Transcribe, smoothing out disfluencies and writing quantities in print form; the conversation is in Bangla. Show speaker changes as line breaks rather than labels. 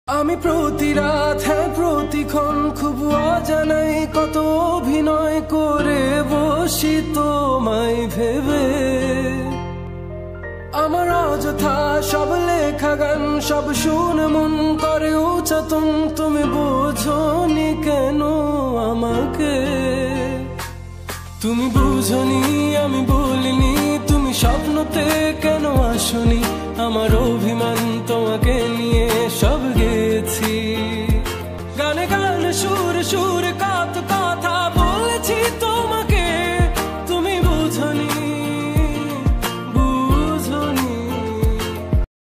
আমি প্রতি রাত প্রতিক্ষণ খুব অজানাই কত অভিনয় করে বসি তোমায় ভেবে। আমার অযথা সব লেখা গান সব শুনে মন করে উচ্চাতন, তুমি বোঝনি কেন আমাকে? তুমি বুঝনি আমি বলিনি, তুমি স্বপ্নতে কেন আসনি? আমার অভিমান তোমাকে নিয়ে সব গেছি, গানে গানে সুর সুর